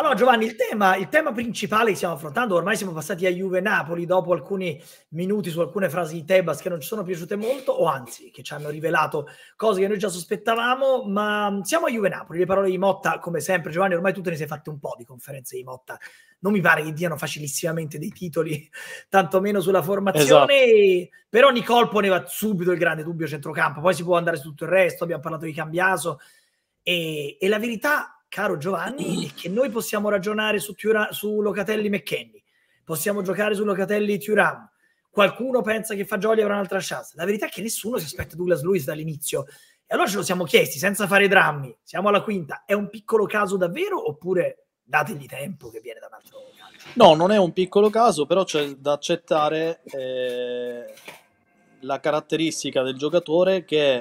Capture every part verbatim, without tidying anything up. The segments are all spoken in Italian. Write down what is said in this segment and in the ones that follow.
no, Giovanni, il tema, il tema principale che stiamo affrontando, ormai siamo passati a Juve-Napoli dopo alcuni minuti su alcune frasi di Tebas che non ci sono piaciute molto, o anzi, che ci hanno rivelato cose che noi già sospettavamo, ma siamo a Juve-Napoli. Le parole di Motta, come sempre, Giovanni, ormai tu te ne sei fatte un po' di conferenze di Motta. Non mi pare che diano facilissimamente dei titoli, tantomeno sulla formazione, Esatto. però Nicole poneva subito il grande dubbio centrocampo, poi si può andare su tutto il resto, abbiamo parlato di Cambiaso, e, e la verità, caro Giovanni, è che noi possiamo ragionare su, Thuram, su Locatelli McKennie, possiamo giocare su Locatelli Thuram, qualcuno pensa che Fagioli avrà un'altra chance, la verità è che nessuno si aspetta Douglas Luiz dall'inizio, e allora ce lo siamo chiesti senza fare drammi, siamo alla quinta, è un piccolo caso davvero oppure dategli tempo che viene da un altro calcio? No, non è un piccolo caso, però c'è da accettare eh, la caratteristica del giocatore che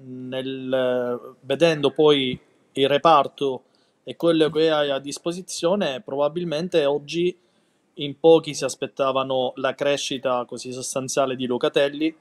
nel, vedendo poi il reparto e quello che hai a disposizione, probabilmente oggi in pochi si aspettavano la crescita così sostanziale di Locatelli.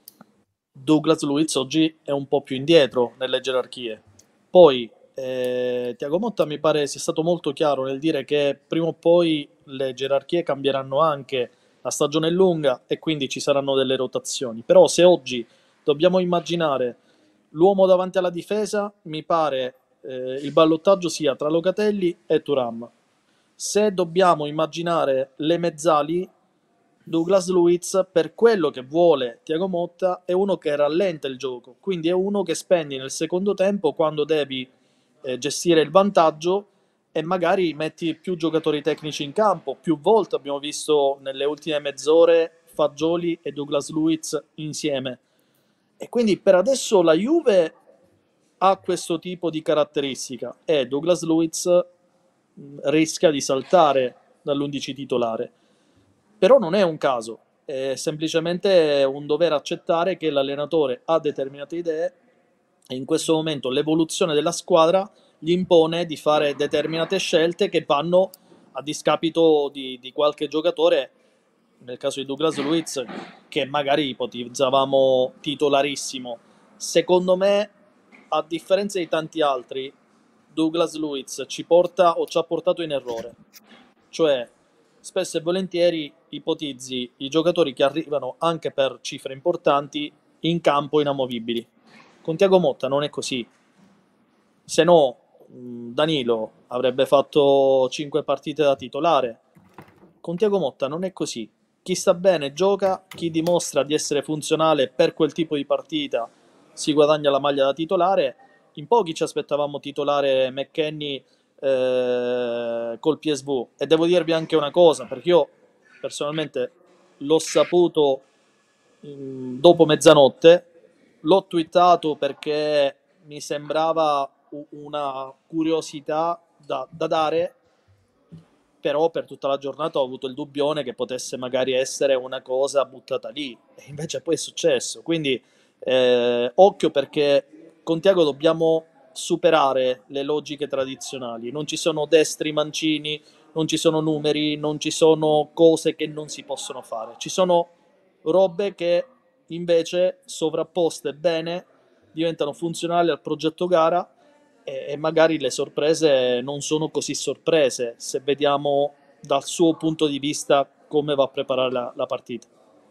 Douglas Luiz oggi è un po' più indietro nelle gerarchie. Poi eh, Thiago Motta mi pare sia stato molto chiaro nel dire che prima o poi le gerarchie cambieranno anche, la stagione è lunga e quindi ci saranno delle rotazioni. Però se oggi dobbiamo immaginare l'uomo davanti alla difesa, mi pare eh, il ballottaggio sia tra Locatelli e Thuram. Se dobbiamo immaginare le mezzali, Douglas Luiz, per quello che vuole Thiago Motta, è uno che rallenta il gioco, quindi è uno che spendi nel secondo tempo quando devi eh, gestire il vantaggio e magari metti più giocatori tecnici in campo. Più volte abbiamo visto nelle ultime mezz'ore Fagioli e Douglas Luiz insieme. E quindi per adesso la Juve ha questo tipo di caratteristica e Douglas Luiz mh, rischia di saltare dall'undici titolare. Però non è un caso, è semplicemente un dover accettare che l'allenatore ha determinate idee e in questo momento l'evoluzione della squadra gli impone di fare determinate scelte che vanno a discapito di, di qualche giocatore, nel caso di Douglas Luiz, che magari ipotizzavamo titolarissimo. Secondo me, a differenza di tanti altri, Douglas Luiz ci porta o ci ha portato in errore. Cioè, spesso e volentieri ipotizzi i giocatori che arrivano anche per cifre importanti in campo inamovibili. Con Thiago Motta non è così. Se no, Danilo avrebbe fatto cinque partite da titolare. Con Thiago Motta non è così. Chi sta bene gioca, chi dimostra di essere funzionale per quel tipo di partita si guadagna la maglia da titolare. In pochi ci aspettavamo titolare McKennie eh, col P S V, e devo dirvi anche una cosa, perché io personalmente l'ho saputo mh, dopo mezzanotte, l'ho twittato perché mi sembrava una curiosità da, da dare, però per tutta la giornata ho avuto il dubbione che potesse magari essere una cosa buttata lì, e invece poi è successo. Quindi eh, occhio, perché con Thiago dobbiamo superare le logiche tradizionali. Non ci sono destri mancini, non ci sono numeri, non ci sono cose che non si possono fare. Ci sono robe che invece, sovrapposte bene, diventano funzionali al progetto gara, e, e magari le sorprese non sono così sorprese se vediamo dal suo punto di vista come va a preparare la, la partita.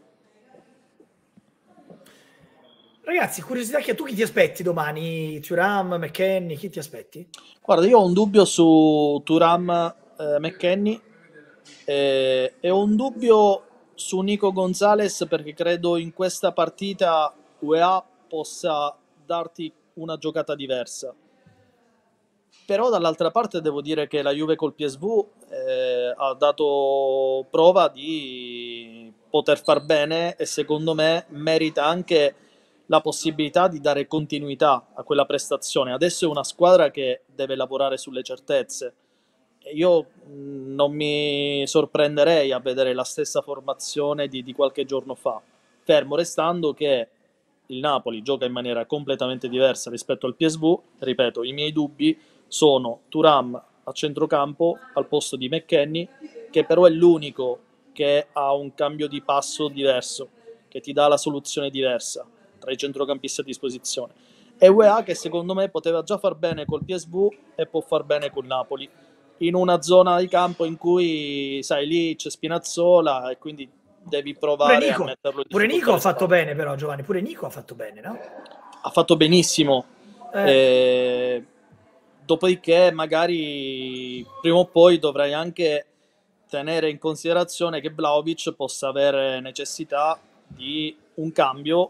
Ragazzi, curiosità, che tu chi ti aspetti domani? Thuram, McKennie, chi ti aspetti? Guarda, io ho un dubbio su Thuram, eh, McKennie, eh, e ho un dubbio su Nico Gonzalez, perché credo in questa partita U E A possa darti una giocata diversa. Però dall'altra parte devo dire che la Juve col P S V eh, ha dato prova di poter far bene, e secondo me merita anche la possibilità di dare continuità a quella prestazione. Adesso è una squadra che deve lavorare sulle certezze. Io mh, non mi sorprenderei a vedere la stessa formazione di, di qualche giorno fa, fermo restando che il Napoli gioca in maniera completamente diversa rispetto al P S V. Ripeto, i miei dubbi sono Thuram a centrocampo al posto di McKennie, che però è l'unico che ha un cambio di passo diverso, che ti dà la soluzione diversa tra i centrocampisti a disposizione. E U E A che secondo me poteva già far bene col P S V e può far bene col Napoli. in una zona di campo in cui, sai, lì c'è Spinazzola e quindi devi provare a metterlo in difficoltà. Pure Nico ha fatto bene però, Giovanni, pure Nico ha fatto bene, no? Ha fatto benissimo. Eh. Eh, dopodiché magari prima o poi dovrai anche tenere in considerazione che Vlahovic possa avere necessità di un cambio.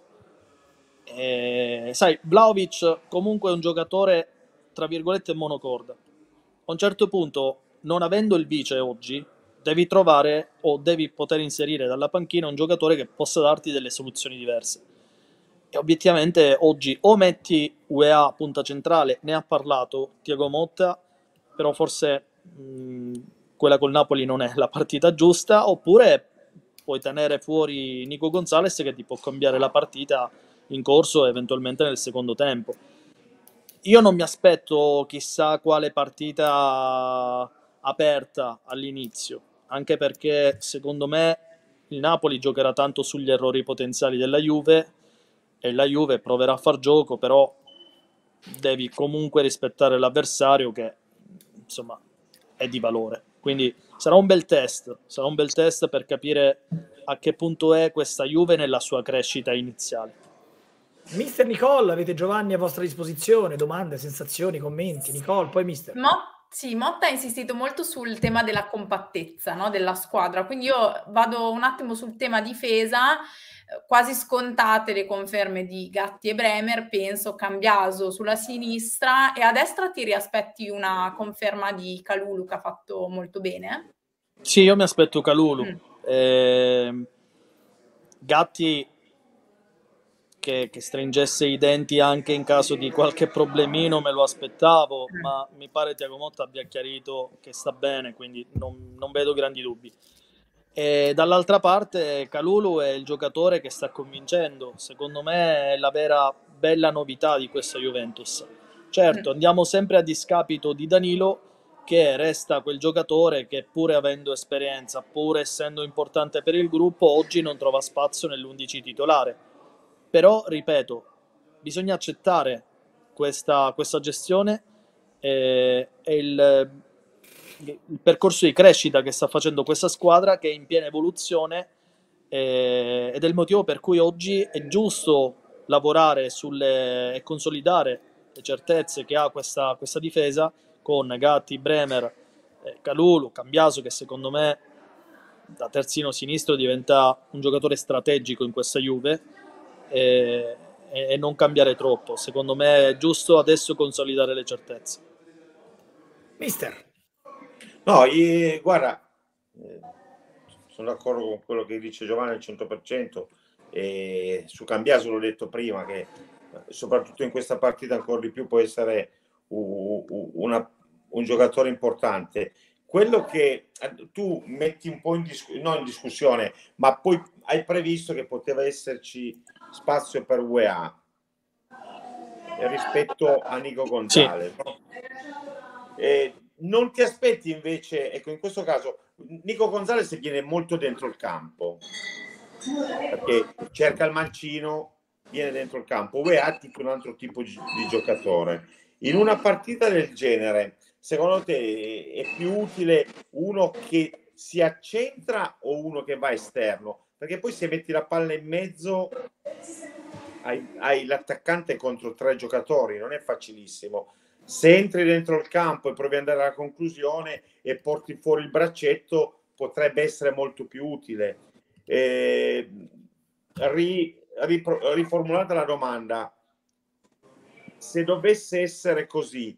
Eh, sai, Vlahovic comunque è un giocatore tra virgolette monocorda. A un certo punto, non avendo il vice oggi, devi trovare o devi poter inserire dalla panchina un giocatore che possa darti delle soluzioni diverse. E obiettivamente oggi o metti U E A punta centrale, ne ha parlato Thiago Motta, però forse mh, quella col Napoli non è la partita giusta, oppure puoi tenere fuori Nico Gonzalez che ti può cambiare la partita in corso eventualmente nel secondo tempo. Io non mi aspetto chissà quale partita aperta all'inizio, anche perché secondo me il Napoli giocherà tanto sugli errori potenziali della Juve e la Juve proverà a far gioco, però devi comunque rispettare l'avversario che insomma è di valore. Quindi sarà un bel test, sarà un bel test per capire a che punto è questa Juve nella sua crescita iniziale. Mister Nicole, avete Giovanni a vostra disposizione, domande, sensazioni, commenti. Nicole, poi mister. Mo- sì, Motta ha insistito molto sul tema della compattezza, no, della squadra, quindi io vado un attimo sul tema difesa, quasi scontate le conferme di Gatti e Bremer, penso Cambiaso sulla sinistra, e a destra ti riaspetti una conferma di Kalulu che ha fatto molto bene? Sì, io mi aspetto Kalulu. Mm. Eh, Gatti che, che stringesse i denti anche in caso di qualche problemino me lo aspettavo, Mm. ma mi pare Thiago Motta abbia chiarito che sta bene, quindi non, non vedo grandi dubbi. E dall'altra parte Kalulu è il giocatore che sta convincendo, secondo me è la vera bella novità di questa Juventus. Certo, andiamo sempre a discapito di Danilo, che resta quel giocatore che pur avendo esperienza, pur essendo importante per il gruppo, oggi non trova spazio nell'undici titolare. Però, ripeto, bisogna accettare questa, questa gestione e, e il, il percorso di crescita che sta facendo questa squadra, che è in piena evoluzione, eh, ed è il motivo per cui oggi è giusto lavorare sulle, e consolidare le certezze che ha questa, questa difesa con Gatti, Bremer, eh, Kalulu, Cambiaso, che secondo me da terzino sinistro diventa un giocatore strategico in questa Juve, e, e non cambiare troppo. Secondo me è giusto adesso consolidare le certezze. Mister. No, io, guarda, eh, sono d'accordo con quello che dice Giovanni al cento per cento. E su Cambiaso l'ho detto prima, che soprattutto in questa partita ancora di più può essere un, una, un giocatore importante. Quello che tu metti un po' in, discu- non in discussione, ma poi hai previsto che poteva esserci spazio per U E A rispetto a Nico Gonzalez. Sì. No? E non ti aspetti invece, ecco, in questo caso Nico Gonzalez viene molto dentro il campo, perché cerca il mancino, viene dentro il campo. U E A è un altro tipo di giocatore. In una partita del genere, secondo te è più utile uno che si accentra o uno che va esterno? Perché poi se metti la palla in mezzo hai, hai l'attaccante contro tre giocatori, non è facilissimo. Se entri dentro il campo e provi ad andare alla conclusione e porti fuori il braccetto, potrebbe essere molto più utile. Eh, ri, ri, riformulata la domanda, se dovesse essere così,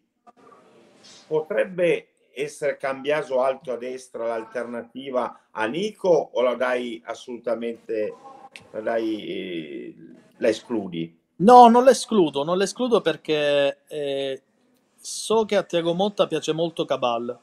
potrebbe essere Cambiaso alto a destra l'alternativa a Nico, o la dai assolutamente, la dai, eh, la escludi? No, non l'escludo, non l'escludo perché eh, so che a Thiago Motta piace molto Cabal,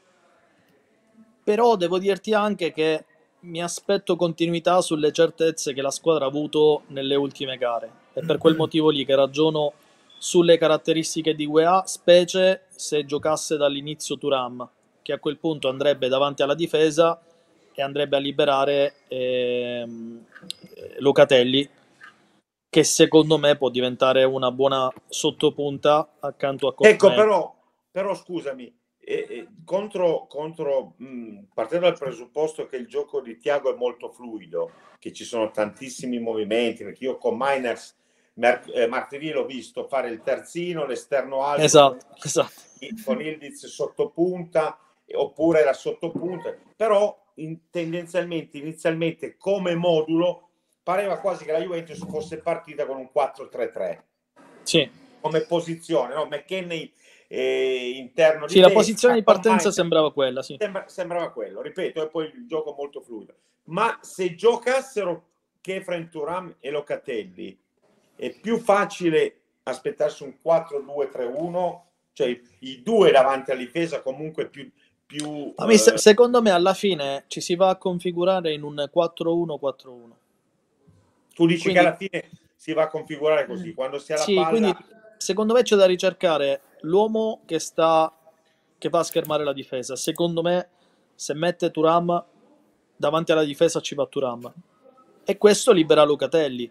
però devo dirti anche che mi aspetto continuità sulle certezze che la squadra ha avuto nelle ultime gare, e per quel motivo lì che ragiono sulle caratteristiche di U E A, specie se giocasse dall'inizio Thuram, che a quel punto andrebbe davanti alla difesa e andrebbe a liberare ehm, Locatelli, che secondo me può diventare una buona sottopunta accanto a Coquelin. Ecco, però, però scusami, eh, eh, contro, contro mh, partendo dal presupposto che il gioco di Thiago è molto fluido, che ci sono tantissimi movimenti, perché io con Miners mer- eh, martedì l'ho visto fare il terzino, l'esterno alto, esatto, con, esatto. con Ildiz sottopunta oppure la sottopunta, però in, tendenzialmente inizialmente come modulo pareva quasi che la Juventus fosse partita con un quattro tre tre. Sì. Come posizione, no? McKennie eh, interno di sì, la destra, posizione di partenza Miners, sembrava quella, sì. sembra, sembrava quello, ripeto, e poi il gioco molto fluido. Ma se giocassero Khéphren, Thuram e Locatelli, è più facile aspettarsi un quattro due tre uno, cioè i due davanti alla difesa comunque più... più A me, eh... secondo me alla fine ci si va a configurare in un quattro uno quattro uno. Tu dici Quindi, che alla fine si va a configurare così, quando si ha la sì, palla... quindi secondo me c'è da ricercare l'uomo che sta che va a schermare la difesa. Secondo me se mette Thuram davanti alla difesa ci va Thuram, e questo libera Locatelli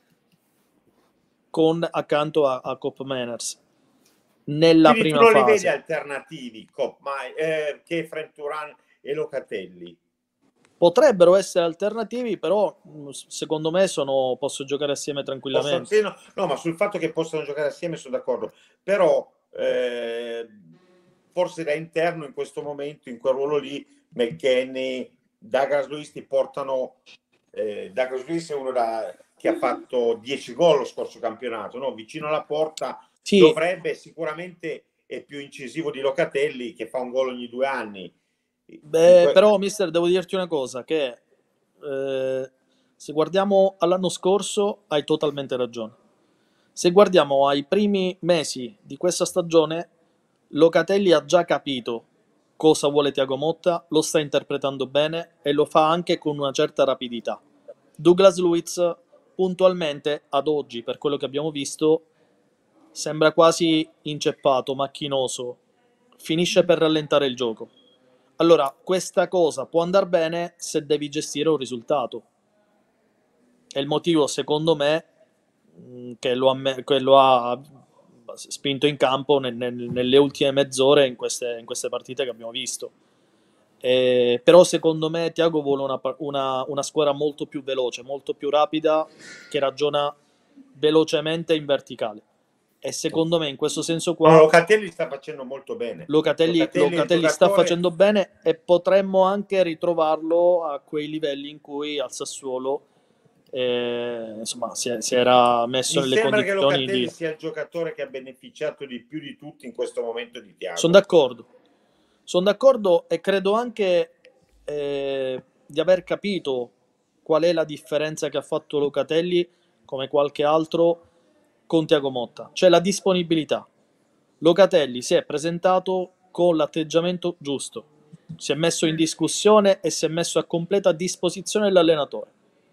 con accanto a, a Cop Manners nella Quindi prima tu non fase. li vedi alternativi, Cop, ma eh, Khéphren, Thuram e Locatelli? Potrebbero essere alternativi, però secondo me sono, posso giocare assieme tranquillamente. Possono, sì, no, no, ma sul fatto che possano giocare assieme sono d'accordo, però eh, forse da interno in questo momento, in quel ruolo lì, McKennie, Douglas Luiz ti portano... Eh, Douglas Luiz è uno da, che ha fatto dieci gol lo scorso campionato, no? Vicino alla porta, sì. Dovrebbe, sicuramente è più incisivo di Locatelli che fa un gol ogni due anni. Beh, que- però mister, devo dirti una cosa, che eh, se guardiamo all'anno scorso hai totalmente ragione. Se guardiamo ai primi mesi di questa stagione, Locatelli ha già capito cosa vuole Thiago Motta, lo sta interpretando bene e lo fa anche con una certa rapidità. Douglas Luiz puntualmente ad oggi, per quello che abbiamo visto, sembra quasi inceppato, macchinoso, finisce per rallentare il gioco. Allora, questa cosa può andare bene se devi gestire un risultato. È il motivo, secondo me, che lo ha, che lo ha spinto in campo nel, nel, nelle ultime mezz'ore in queste, in queste partite che abbiamo visto. Eh, però secondo me Thiago vuole una, una, una squadra molto più veloce, molto più rapida, che ragiona velocemente in verticale. E secondo me in questo senso qua no, Locatelli sta facendo molto bene. Locatelli, Locatelli, Locatelli giocatore... sta facendo bene, e potremmo anche ritrovarlo a quei livelli in cui al Sassuolo eh, insomma si, è, si era messo Mi nelle sembra condizioni che Locatelli di... sia il giocatore che ha beneficiato di più di tutti in questo momento di Thiago. Sono d'accordo, sono d'accordo e credo anche eh, di aver capito qual è la differenza che ha fatto Locatelli, come qualche altro, con Thiago Motta, cioè la disponibilità. Locatelli si è presentato con l'atteggiamento giusto, si è messo in discussione e si è messo a completa disposizione dell'allenatore.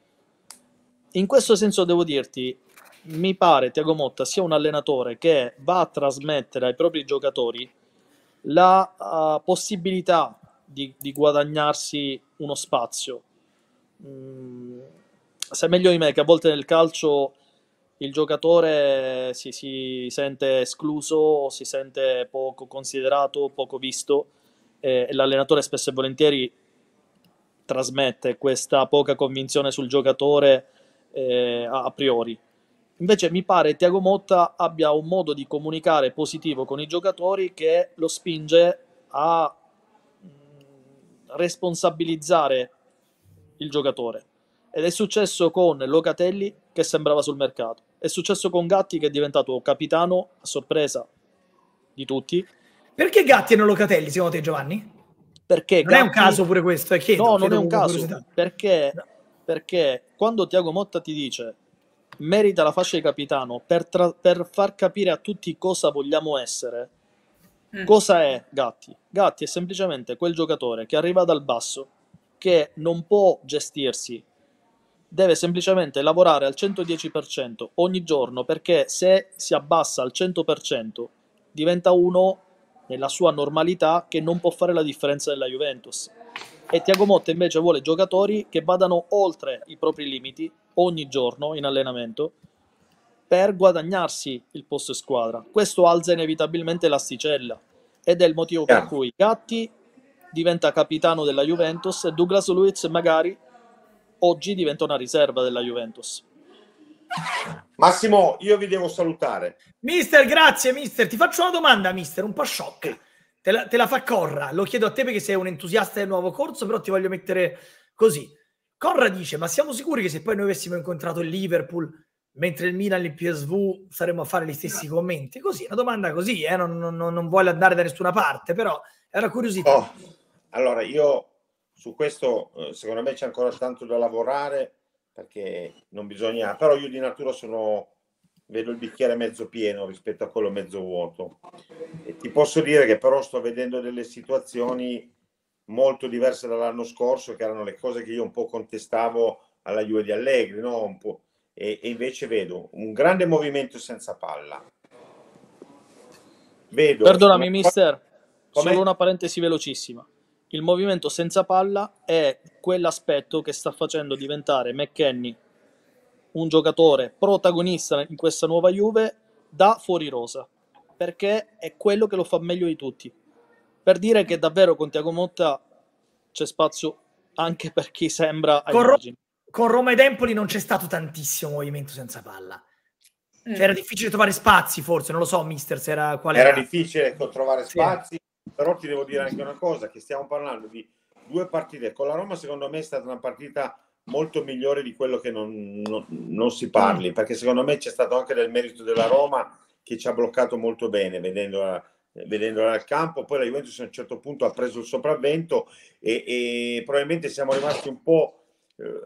In questo senso devo dirti, mi pare Thiago Motta sia un allenatore che va a trasmettere ai propri giocatori la uh, possibilità di, di guadagnarsi uno spazio. Mm, sai meglio di me che a volte nel calcio il giocatore si, si sente escluso, si sente poco considerato, poco visto, eh, e l'allenatore spesso e volentieri trasmette questa poca convinzione sul giocatore eh, a, a priori. Invece mi pare Thiago Motta abbia un modo di comunicare positivo con i giocatori che lo spinge a mh, responsabilizzare il giocatore. Ed è successo con Locatelli, che sembrava sul mercato. È successo con Gatti, che è diventato capitano a sorpresa di tutti. Perché Gatti e non Locatelli, secondo te, Giovanni? Perché non Gatti... è un caso pure questo, è chiedo, no, chiedo non è un caso, curiosità. perché, no. perché quando Thiago Motta ti dice merita la fascia di capitano per, tra- per far capire a tutti cosa vogliamo essere, mm. cosa è Gatti? Gatti è semplicemente quel giocatore che arriva dal basso, che non può gestirsi, deve semplicemente lavorare al centodieci per cento ogni giorno, perché se si abbassa al cento per cento diventa uno nella sua normalità che non può fare la differenza della Juventus. E Thiago Motta invece vuole giocatori che vadano oltre i propri limiti ogni giorno in allenamento per guadagnarsi il posto in squadra. Questo alza inevitabilmente l'asticella, ed è il motivo per cui Gatti diventa capitano della Juventus e Douglas Luiz magari oggi diventa una riserva della Juventus. Massimo, io vi devo salutare. Mister, grazie mister. Ti faccio una domanda, mister, un po' sciocca. Te la, te la fa Corra. Lo chiedo a te perché sei un entusiasta del nuovo corso, però ti voglio mettere così. Corra dice, ma siamo sicuri che se poi noi avessimo incontrato il Liverpool mentre il Milan il P S V saremmo a fare gli stessi commenti? Così, una domanda così, eh? non, non, non vuole andare da nessuna parte, però è una curiosità. Oh, allora, io su questo secondo me c'è ancora tanto da lavorare, perché non bisogna, però io di natura sono, vedo il bicchiere mezzo pieno rispetto a quello mezzo vuoto, e ti posso dire che però sto vedendo delle situazioni molto diverse dall'anno scorso, che erano le cose che io un po' contestavo alla Juve di Allegri, no? Un po', e, e invece vedo un grande movimento senza palla. Vedo Perdonami una... mister, Com'è? Solo una parentesi velocissima. Il movimento senza palla è quell'aspetto che sta facendo diventare McKennie un giocatore protagonista in questa nuova Juve da fuori rosa, perché è quello che lo fa meglio di tutti. Per dire che davvero con Thiago Motta c'è spazio anche per chi sembra ai con, margini. Ro- con Roma ed Empoli non c'è stato tantissimo movimento senza palla. Cioè, era difficile trovare spazi, forse, non lo so, mister, se era quale era, era difficile trovare spazi, sì. Però ti devo dire anche una cosa, che stiamo parlando di due partite. Con la Roma secondo me è stata una partita molto migliore di quello che non, non, non si parli, mm. perché secondo me c'è stato anche del merito della Roma, che ci ha bloccato molto bene vedendola, vedendola al campo. Poi la Juventus a un certo punto ha preso il sopravvento e, e probabilmente siamo rimasti un po'... Eh,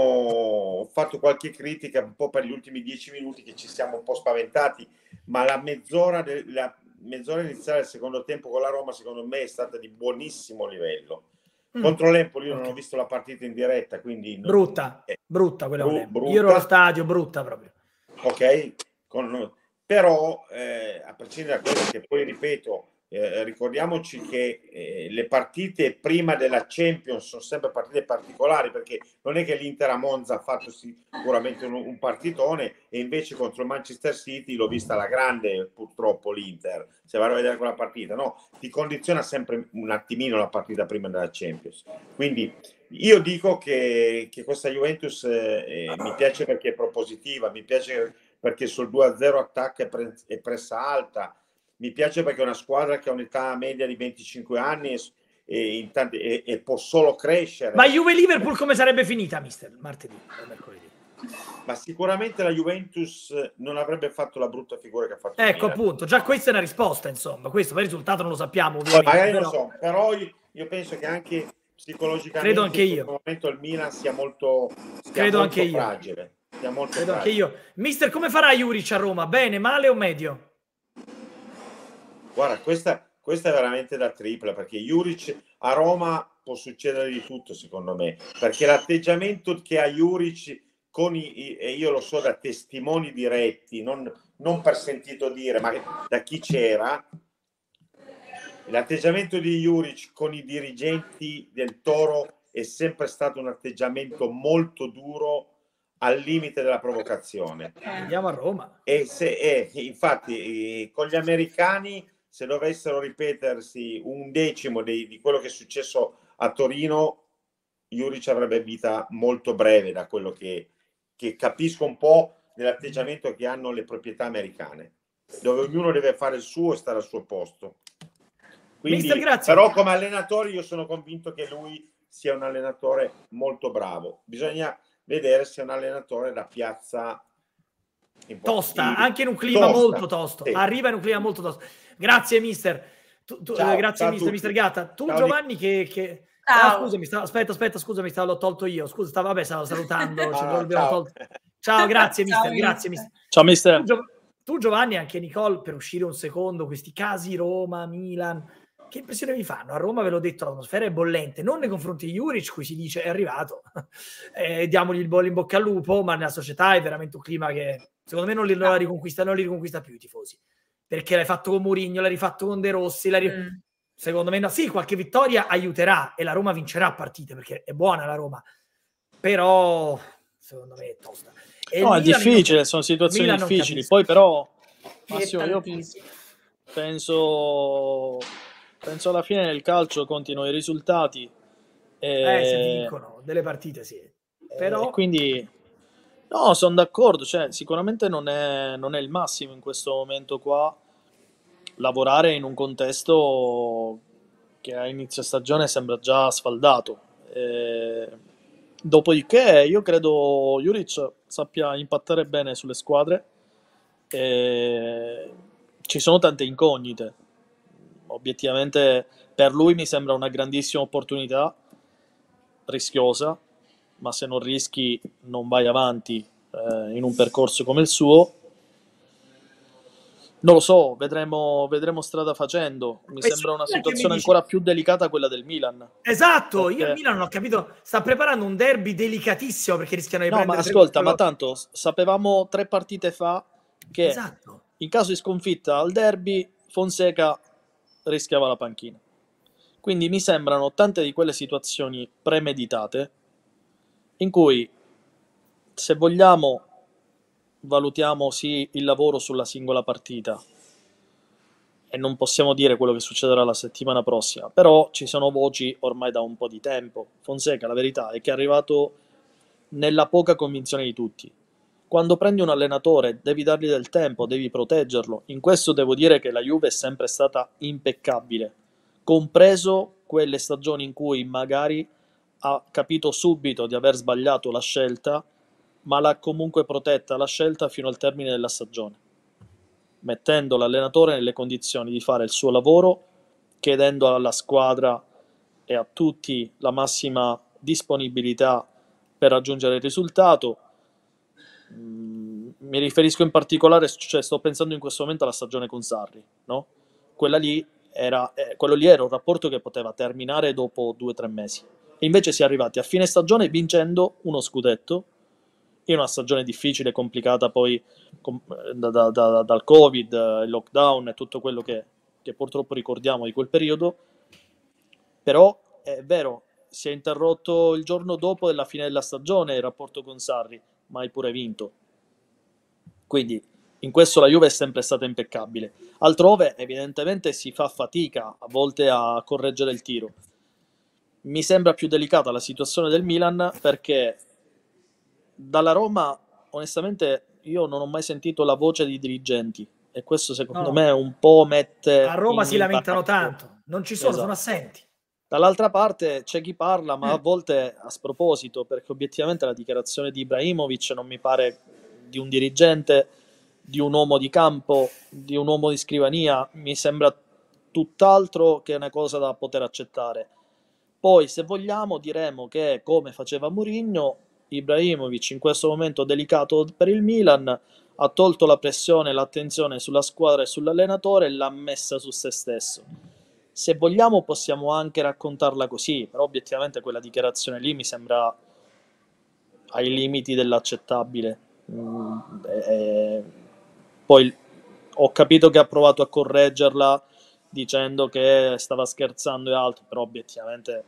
abbiamo fatto qualche critica un po' per gli ultimi dieci minuti, che ci siamo un po' spaventati, ma la mezz'ora, de, la mezz'ora iniziale del secondo tempo con la Roma secondo me è stata di buonissimo livello. Mm. Contro l'Empoli io okay. non ho visto la partita in diretta, quindi non... brutta, eh, brutta quella bru- brutta. Io ero allo stadio, brutta proprio. Ok, Con... però eh, a prescindere da quello, che poi ripeto, Eh, ricordiamoci che eh, le partite prima della Champions sono sempre partite particolari, perché non è che l'Inter a Monza ha fatto sicuramente un, un partitone, e invece contro il Manchester City l'ho vista alla grande, purtroppo l'Inter, se vado a vedere quella partita, no, ti condiziona sempre un attimino la partita prima della Champions. Quindi io dico che, che questa Juventus eh, mi piace perché è propositiva, mi piace perché sul due a zero attacca e, pre- e pressa alta. Mi piace perché è una squadra che ha un'età media di venticinque anni e, e, in tanti, e, e può solo crescere. Ma Juve-Liverpool come sarebbe finita, mister? Martedì o mercoledì? Ma sicuramente la Juventus non avrebbe fatto la brutta figura che ha fatto. Ecco, appunto, già questa è una risposta, insomma. Questo poi il risultato non lo sappiamo, ovviamente. Poi magari però... non so, però io, io penso che anche psicologicamente credo anche io. in questo momento il Milan sia molto, sia credo molto anche fragile. Sia molto credo fragile. anche io. Mister, come farà Juric a Roma? Bene, male o medio? Guarda, questa, questa è veramente da tripla, perché Juric a Roma può succedere di tutto, secondo me, perché l'atteggiamento che ha Juric con i, e io lo so da testimoni diretti, non, non per sentito dire, ma da chi c'era, l'atteggiamento di Juric con i dirigenti del Toro è sempre stato un atteggiamento molto duro, al limite della provocazione. Andiamo a Roma. E se, eh, infatti eh, con gli americani, se dovessero ripetersi un decimo di, di quello che è successo a Torino, Juric avrebbe vita molto breve, da quello che, che capisco un po' dell'atteggiamento che hanno le proprietà americane, dove ognuno deve fare il suo e stare al suo posto. Quindi, Mister, grazie. però come allenatore io sono convinto che lui sia un allenatore molto bravo. Bisogna vedere se è un allenatore da piazza tosta, anche in un clima tosta, molto tosto. Sì. Arriva in un clima molto tosto. Grazie, mister. Tu, tu, ciao, grazie, ciao mister, mister Gatta. Tu, ciao, Giovanni, che... che... Ah, scusami, stavo... aspetta, aspetta, scusami, stavo, l'ho tolto io. Scusa, stavo, vabbè, stavo salutando. no, no, ciao. Tolto... ciao, grazie, mister. Ciao, grazie, mister. Ciao, mister. Tu, Gio... tu, Giovanni, e anche Nicole, per uscire un secondo, questi casi Roma, Milan... Che impressione vi fanno? A Roma ve l'ho detto, l'atmosfera è bollente, non nei confronti di Juric, cui si dice è arrivato, eh, diamogli il bollo in bocca al lupo, ma nella società è veramente un clima che secondo me non li, non la riconquista, non li riconquista più i tifosi, perché l'hai fatto con Mourinho, l'hai rifatto con De Rossi, l'hai... mm. secondo me no, sì, qualche vittoria aiuterà e la Roma vincerà partite perché è buona la Roma, però secondo me è tosta. E no, è difficile, non... sono situazioni Milan difficili, poi però Massimo, io... penso, penso alla fine nel calcio contino i risultati. E, eh, se vincono delle partite, sì. Però... E quindi, no, sono d'accordo. Cioè, sicuramente non è, non è il massimo in questo momento qua lavorare in un contesto che a inizio stagione sembra già sfaldato. E, dopodiché, io credo Juric sappia impattare bene sulle squadre. E ci sono tante incognite. Obiettivamente per lui mi sembra una grandissima opportunità, rischiosa, ma se non rischi non vai avanti eh, in un percorso come il suo. Non lo so, vedremo, vedremo strada facendo. Mi Questo sembra una è che mi situazione dici- ancora più delicata quella del Milan. Esatto, Perché- io il Milan non ho capito, sta preparando un derby delicatissimo perché rischiano di No, ma prendere ascolta, tre ma quattro tanto s- sapevamo tre partite fa che Esatto. in caso di sconfitta al derby Fonseca rischiava la panchina. Quindi mi sembrano tante di quelle situazioni premeditate in cui, se vogliamo, valutiamo sì il lavoro sulla singola partita e non possiamo dire quello che succederà la settimana prossima, però ci sono voci ormai da un po' di tempo. Fonseca, la verità è che è arrivato nella poca convinzione di tutti. Quando prendi un allenatore devi dargli del tempo, devi proteggerlo. In questo devo dire che la Juve è sempre stata impeccabile, compreso quelle stagioni in cui magari ha capito subito di aver sbagliato la scelta, ma l'ha comunque protetta la scelta fino al termine della stagione, mettendo l'allenatore nelle condizioni di fare il suo lavoro, chiedendo alla squadra e a tutti la massima disponibilità per raggiungere il risultato. Mm, mi riferisco in particolare, cioè sto pensando in questo momento alla stagione con Sarri, no? Quella lì era, eh, quello lì era un rapporto che poteva terminare dopo due o tre mesi. E invece si è arrivati a fine stagione vincendo uno scudetto in una stagione difficile, complicata poi com- da, da, da, dal Covid, il lockdown e tutto quello che, che purtroppo ricordiamo di quel periodo. Però è vero, si è interrotto il giorno dopo della fine della stagione il rapporto con Sarri, ma hai pure vinto. Quindi in questo la Juve è sempre stata impeccabile. Altrove evidentemente si fa fatica a volte a correggere il tiro. Mi sembra più delicata la situazione del Milan perché dalla Roma onestamente io non ho mai sentito la voce dei dirigenti e questo secondo No. me un po' mette A Roma in si lamentano imbarazzo. tanto, non ci sono, Esatto. sono assenti. Dall'altra parte c'è chi parla, ma a Mm. volte a sproposito, perché obiettivamente la dichiarazione di Ibrahimovic non mi pare di un dirigente, di un uomo di campo, di un uomo di scrivania, mi sembra tutt'altro che una cosa da poter accettare. Poi, se vogliamo, diremo che, come faceva Mourinho, Ibrahimovic in questo momento delicato per il Milan ha tolto la pressione e l'attenzione sulla squadra e sull'allenatore e l'ha messa su se stesso. Se vogliamo possiamo anche raccontarla così, però obiettivamente quella dichiarazione lì mi sembra ai limiti dell'accettabile. Mm, e poi ho capito che ha provato a correggerla dicendo che stava scherzando e altro, però obiettivamente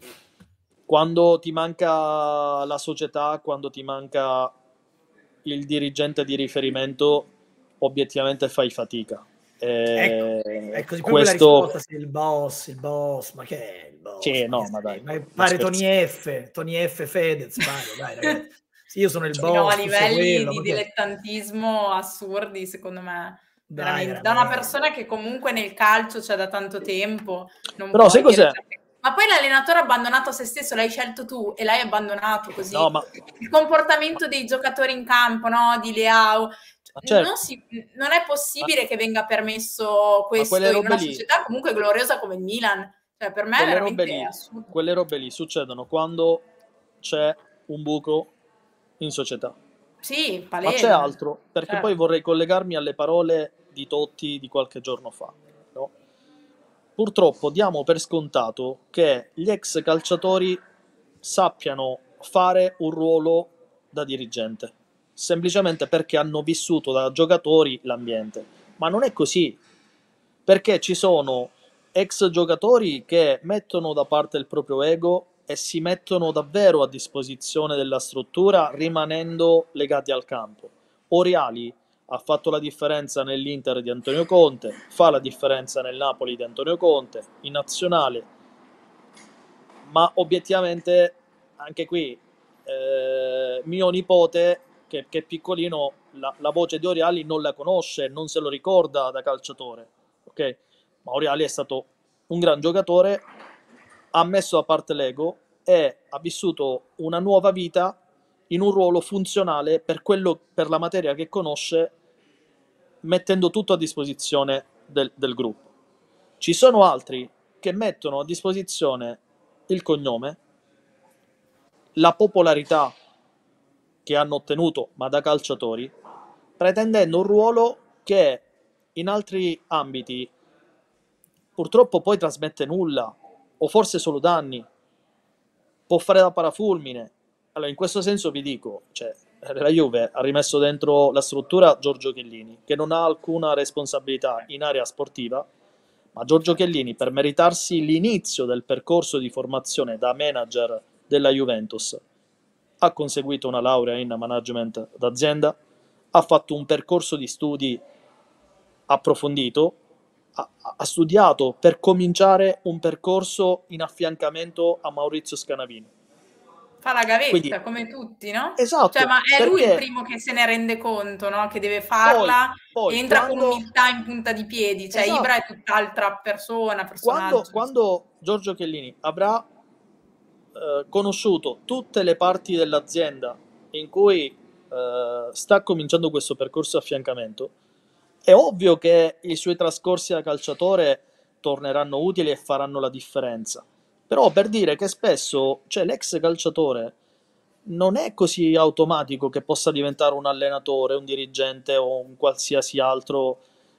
quando ti manca la società, quando ti manca il dirigente di riferimento, obiettivamente fai fatica. Ecco, E è così proprio la questo risposta, sì, il boss, il boss, ma che è il boss? sì, ma no, che ma sei? dai, Ma non pare scherzi. Tony F, Tony F Fedez, pare, dai ragazzi. Sì, io sono il Cioè, no, a boss, tu sei livelli quello, di ma che... dilettantismo assurdi, secondo me. Dai, Veramente. Da una veramente. persona che comunque nel calcio c'è da tanto tempo, non Però sai puoi dire cos'è? certe- Ma poi l'allenatore ha abbandonato se stesso, l'hai scelto tu e l'hai abbandonato così. No, ma Il comportamento dei giocatori in campo, no? Di Leao. Ma certo. Non, si- non è possibile che venga permesso questo quelle in robe una lì- società comunque gloriosa come il Milan. Cioè, per me è quelle robe veramente lì, assurdo. quelle robe lì succedono quando c'è un buco in società. Sì, Ma palese. c'è altro, perché Certo. poi vorrei collegarmi alle parole di Totti di qualche giorno fa. No? Purtroppo diamo per scontato che gli ex calciatori sappiano fare un ruolo da dirigente, semplicemente perché hanno vissuto da giocatori l'ambiente. Ma non è così, perché ci sono ex giocatori che mettono da parte il proprio ego e si mettono davvero a disposizione della struttura rimanendo legati al campo. Oriali ha fatto la differenza nell'Inter di Antonio Conte, fa la differenza nel Napoli di Antonio Conte, in nazionale, ma obiettivamente anche qui eh, mio nipote, che, che è piccolino, la, la voce di Oriali non la conosce, non se lo ricorda da calciatore, ok? Ma Oriali è stato un gran giocatore, ha messo a parte l'ego e ha vissuto una nuova vita in un ruolo funzionale per, quello, per la materia che conosce, mettendo tutto a disposizione del, del gruppo. Ci sono altri che mettono a disposizione il cognome, la popolarità che hanno ottenuto, ma da calciatori, pretendendo un ruolo che in altri ambiti purtroppo poi trasmette nulla, o forse solo danni, può fare da parafulmine. Allora, in questo senso vi dico, cioè, la Juve ha rimesso dentro la struttura Giorgio Chiellini, che non ha alcuna responsabilità in area sportiva, ma Giorgio Chiellini, per meritarsi l'inizio del percorso di formazione da manager della Juventus, ha conseguito una laurea in management d'azienda, ha fatto un percorso di studi approfondito, ha, ha studiato per cominciare un percorso in affiancamento a Maurizio Scanavino. Fa la gavetta, Quindi, come tutti, no? Esatto. Cioè, ma è perché lui il primo che se ne rende conto, no? Che deve farla, poi, poi, entra quando, con umiltà in punta di piedi. Cioè, esatto. Ibra è tutt'altra persona, personaggio. Quando, quando Giorgio Chiellini avrà eh, conosciuto tutte le parti dell'azienda in cui eh, sta cominciando questo percorso di affiancamento, è ovvio che i suoi trascorsi da calciatore torneranno utili e faranno la differenza. Però per dire che spesso, cioè, l'ex calciatore non è così automatico che possa diventare un allenatore, un dirigente o un qualsiasi altro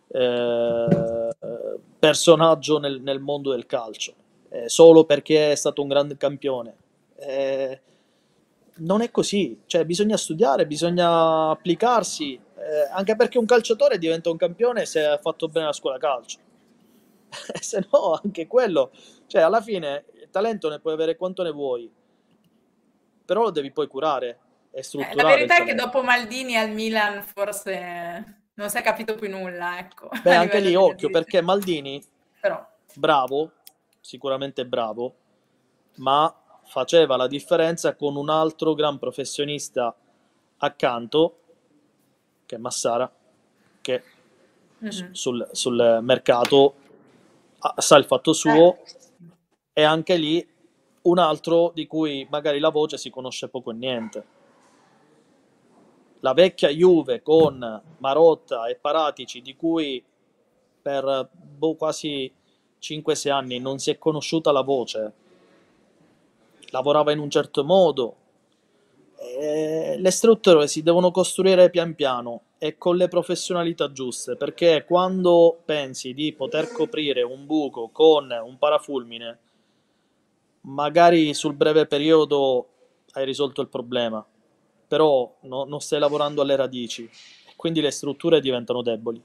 eh, personaggio nel, nel mondo del calcio, eh, solo perché è stato un grande campione. Eh, non è così, cioè bisogna studiare, bisogna applicarsi, eh, anche perché un calciatore diventa un campione se ha fatto bene la scuola calcio. Se no, anche quello, cioè alla fine il talento ne puoi avere quanto ne vuoi, però lo devi poi curare e strutturare. Eh, la verità il è che dopo Maldini al Milan forse non si è capito più nulla, ecco. Beh, anche lì occhio, perché Maldini, però, bravo, sicuramente bravo, ma faceva la differenza con un altro gran professionista accanto, che è Massara, che mm-hmm. sul, sul mercato sa il fatto suo, eh. e anche lì un altro di cui magari la voce si conosce poco e niente. La vecchia Juve con Marotta e Paratici, di cui per boh, quasi cinque sei anni non si è conosciuta la voce, lavorava in un certo modo, e le strutture si devono costruire pian piano e con le professionalità giuste, perché quando pensi di poter coprire un buco con un parafulmine, magari sul breve periodo hai risolto il problema, però no, non stai lavorando alle radici e quindi le strutture diventano deboli.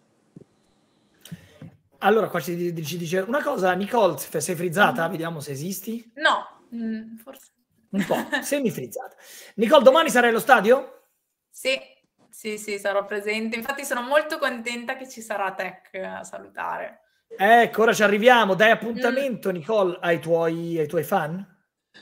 Allora qua ci, ci dice una cosa, Nicole, sei frizzata? Vediamo se esisti. No, mm, forse un po', semi-frizzata. Nicole, domani sarai allo stadio? Sì, sì, sì, sarò presente. Infatti sono molto contenta che ci sarà Tech a salutare. Ecco, ora ci arriviamo. Dai appuntamento, mm. Nicole, ai tuoi, ai tuoi fan?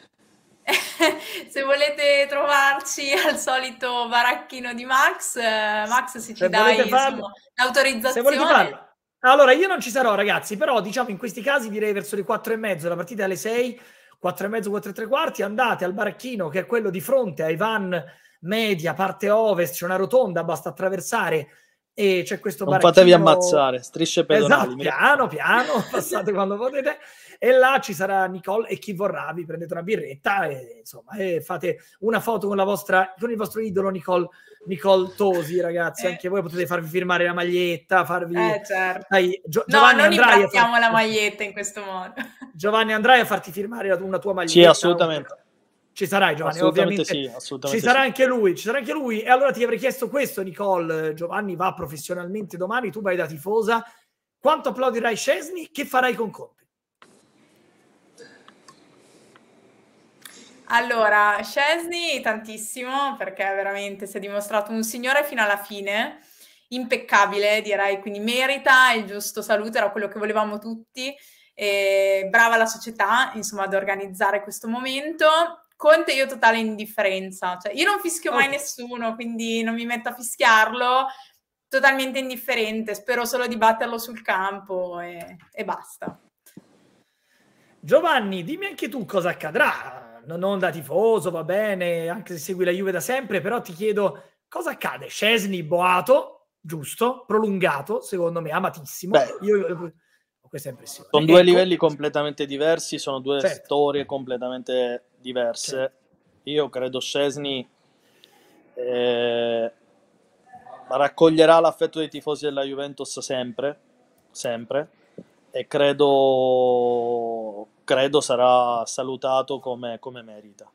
Se volete trovarci al solito baracchino di Max, eh, Max se ci se dai insomma, l'autorizzazione. Se volete farlo. Allora, io non ci sarò, ragazzi, però diciamo in questi casi direi verso le quattro e mezzo, la partita è alle sei, quattro e mezzo, quattro e tre quarti, andate al baracchino che è quello di fronte ai van media, parte ovest, c'è una rotonda, basta attraversare e c'è questo non baracchino. Non fatevi ammazzare, strisce pedonali. Esatto, piano, piano, passate quando potete. E là ci sarà Nicole e chi vorrà, vi prendete una birretta e insomma e fate una foto con la vostra, con il vostro idolo Nicole, Nicole Tosi, ragazzi. Eh. Anche voi potete farvi firmare la maglietta, farvi eh, certo. dai, Gio- no, Giovanni non Andrai imbracchiamo farti... la maglietta in questo modo. Giovanni Andrai a farti firmare una tua maglietta. Sì, assolutamente. Ci sarai, Giovanni, assolutamente ovviamente. Sì, assolutamente ci sarà sì. anche lui, ci sarà anche lui. E allora ti avrei chiesto questo, Nicole. Giovanni va professionalmente domani, tu vai da tifosa. Quanto applaudirai Szczesny? Che farai con Conte? Allora, Szczesny tantissimo, perché veramente si è dimostrato un signore fino alla fine impeccabile, direi, quindi merita il giusto saluto, era quello che volevamo tutti. E brava la società, insomma, ad organizzare questo momento. Conte io totale indifferenza, cioè io non fischio mai Okay. nessuno, quindi non mi metto a fischiarlo, totalmente indifferente, spero solo di batterlo sul campo e, e basta. Giovanni, dimmi anche tu cosa accadrà, non, non da tifoso, va bene, anche se segui la Juve da sempre, però ti chiedo cosa accade. Szczęsny boato, giusto, prolungato, secondo me, amatissimo. Beh, io ho questa impressione. sono due Ecco. livelli completamente diversi, sono due Certo. storie completamente diverse. Certo. Io credo Szczęsny eh, raccoglierà l'affetto dei tifosi della Juventus sempre, sempre, e credo, credo sarà salutato come, come merita.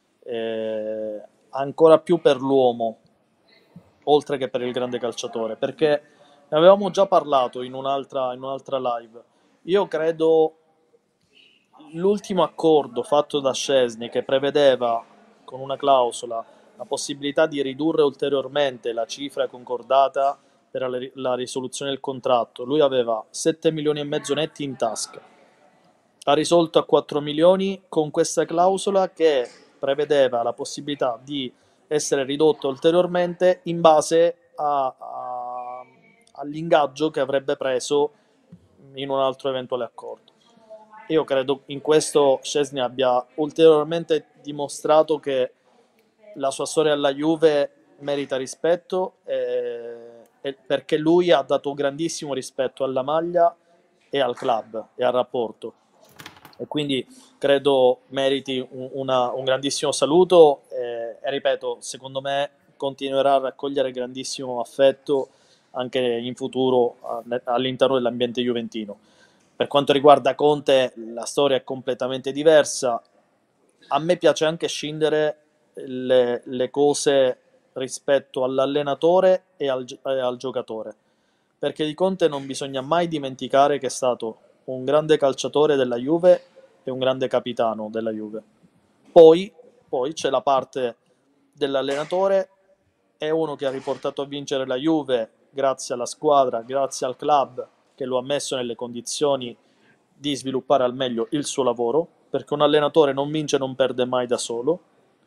Eh, ancora più per l'uomo, oltre che per il grande calciatore, perché ne avevamo già parlato in un'altra, in un'altra live. Io credo l'ultimo accordo fatto da Szczęsny, che prevedeva con una clausola la possibilità di ridurre ulteriormente la cifra concordata per la, la risoluzione del contratto. Lui aveva sette milioni e mezzo netti in tasca, ha risolto a quattro milioni con questa clausola che prevedeva la possibilità di essere ridotto ulteriormente in base a, a, all'ingaggio che avrebbe preso in un altro eventuale accordo. Io credo in questo Szczęsny abbia ulteriormente dimostrato che la sua storia alla Juve merita rispetto, eh, perché lui ha dato grandissimo rispetto alla maglia e al club e al rapporto, e quindi credo meriti un, una, un grandissimo saluto, eh, e ripeto, secondo me continuerà a raccogliere grandissimo affetto anche in futuro all'interno dell'ambiente juventino. Per quanto riguarda Conte, la storia è completamente diversa. A me piace anche scindere le, le cose rispetto all'allenatore e al, e al giocatore, perché di Conte non bisogna mai dimenticare che è stato un grande calciatore della Juve e un grande capitano della Juve. Poi, poi c'è la parte dell'allenatore, è uno che ha riportato a vincere la Juve grazie alla squadra, grazie al club che lo ha messo nelle condizioni di sviluppare al meglio il suo lavoro, perché un allenatore non vince e non perde mai da solo.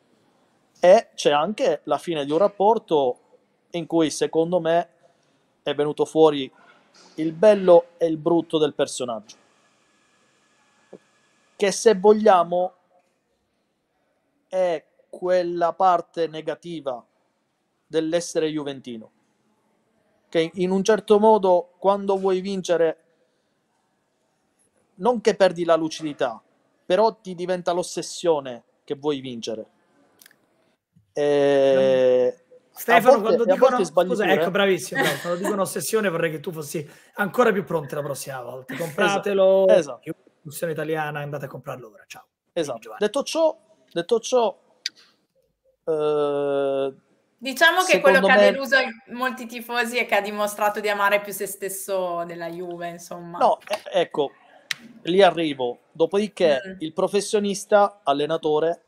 E c'è anche la fine di un rapporto in cui secondo me è venuto fuori il bello e il brutto del personaggio, che se vogliamo è quella parte negativa dell'essere juventino, che in un certo modo quando vuoi vincere non che perdi la lucidità, però ti diventa l'ossessione che vuoi vincere. E Stefano, volte, quando dicono, scusa, pure. ecco, bravissimo, bravo, quando dicono ossessione vorrei che tu fossi ancora più pronto la prossima volta. Compratelo, esatto, esatto. Produzione italiana, andate a comprarlo ora. Ciao. Esatto. Detto ciò, detto ciò eh, diciamo che quello che me... ha deluso molti tifosi è che ha dimostrato di amare più se stesso della Juve, insomma. No, eh, ecco, lì arrivo. Dopodiché mm. il professionista, allenatore,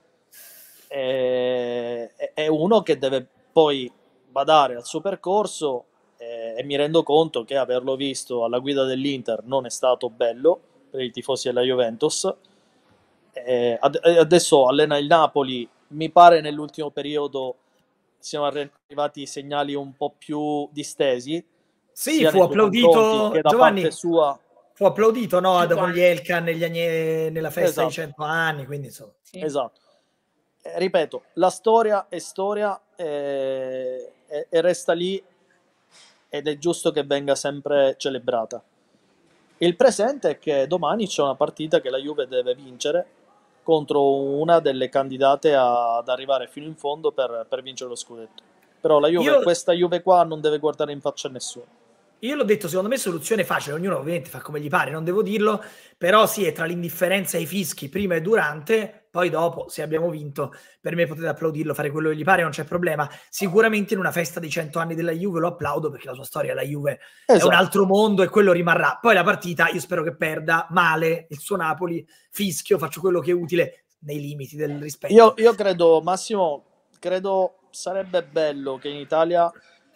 è, è uno che deve poi badare al suo percorso, eh, e mi rendo conto che averlo visto alla guida dell'Inter non è stato bello per i tifosi della Juventus. Eh, ad, adesso allena il Napoli, mi pare nell'ultimo periodo siamo arrivati segnali un po' più distesi. Sì, fu applaudito che da Giovanni, parte sua fu applaudito, no, con gli Elkan negli anni, nella festa esatto. dei cento anni, quindi insomma. Sì. Esatto. Eh, ripeto, la storia è storia e, e, e resta lì, ed è giusto che venga sempre celebrata. Il presente è che domani c'è una partita che la Juve deve vincere contro una delle candidate a, ad arrivare fino in fondo per, per vincere lo scudetto. Però la Juve, Io... questa Juve qua non deve guardare in faccia a nessuno. Io l'ho detto, secondo me soluzione facile, ognuno ovviamente fa come gli pare, non devo dirlo, però sì, è tra l'indifferenza e i fischi prima e durante, poi dopo, se abbiamo vinto, per me potete applaudirlo, fare quello che gli pare, non c'è problema. Sicuramente in una festa dei cento anni della Juve lo applaudo, perché la sua storia, la Juve, esatto. è un altro mondo e quello rimarrà. Poi la partita, io spero che perda male il suo Napoli, fischio, faccio quello che è utile nei limiti del rispetto. Io, io credo, Massimo, credo sarebbe bello che in Italia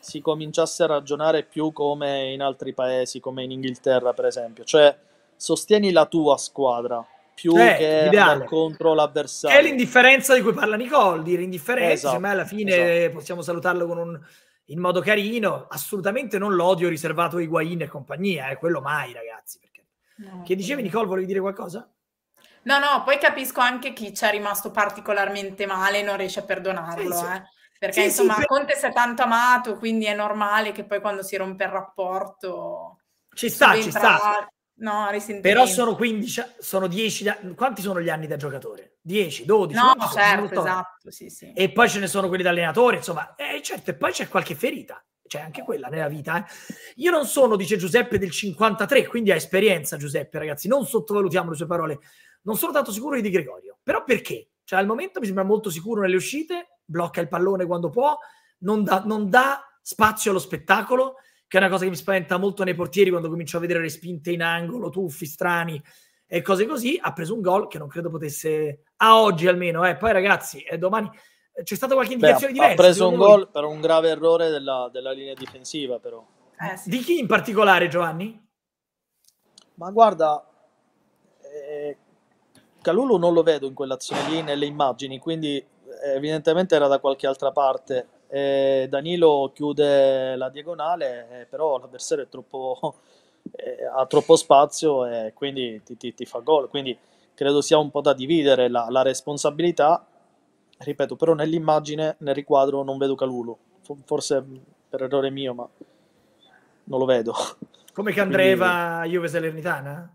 si cominciasse a ragionare più come in altri paesi, come in Inghilterra per esempio, cioè sostieni la tua squadra più Eh, che l'ideale. andare contro Che è l'avversario. l'indifferenza di cui parla Nicole, dire indifferenza, Esatto, semmai alla fine esatto. possiamo salutarlo con un, in modo carino, assolutamente non l'odio riservato a Higuain e compagnia, eh, quello mai ragazzi. Perché... No, Che dicevi Nicole, volevi dire qualcosa? No, no, poi capisco anche chi ci è rimasto particolarmente male e non riesce a perdonarlo, Sì, sì. eh. Perché Sì, insomma sì, per... Conte si è tanto amato, quindi è normale che poi quando si rompe il rapporto ci sta, ci sta. No, risentimento. Però sono quindici, sono dieci, quanti sono gli anni da giocatore? dieci, dodici? No, sono? certo, esatto, sì, sì. E poi ce ne sono quelli da allenatore, insomma, eh, certo, e poi c'è qualche ferita, c'è anche quella nella vita. Eh. Io non sono, dice Giuseppe, del cinquantatré, quindi ha esperienza Giuseppe, ragazzi, non sottovalutiamo le sue parole. Non sono tanto sicuro di Di Gregorio, però perché? Cioè al momento mi sembra molto sicuro nelle uscite, blocca il pallone quando può, non dà, non dà spazio allo spettacolo, che è una cosa che mi spaventa molto nei portieri quando comincio a vedere le spinte in angolo, tuffi strani e cose così. Ha preso un gol che non credo potesse, a oggi almeno, eh. Poi ragazzi, eh, domani c'è stata qualche indicazione Beh, diversa. Ha preso un voi? gol per un grave errore della, della linea difensiva però. Eh, sì. Di chi in particolare, Giovanni? Ma guarda, eh, Kalulu non lo vedo in quell'azione lì nelle immagini, quindi eh, evidentemente era da qualche altra parte. Eh, Danilo chiude la diagonale, eh, però l'avversario è troppo, eh, ha troppo spazio e quindi ti, ti, ti fa gol. Quindi credo sia un po' da dividere la, la responsabilità. Ripeto, però nell'immagine, nel riquadro non vedo Kalulu. Forse per errore mio, ma non lo vedo. Come Candreva, quindi... Juve Salernitana?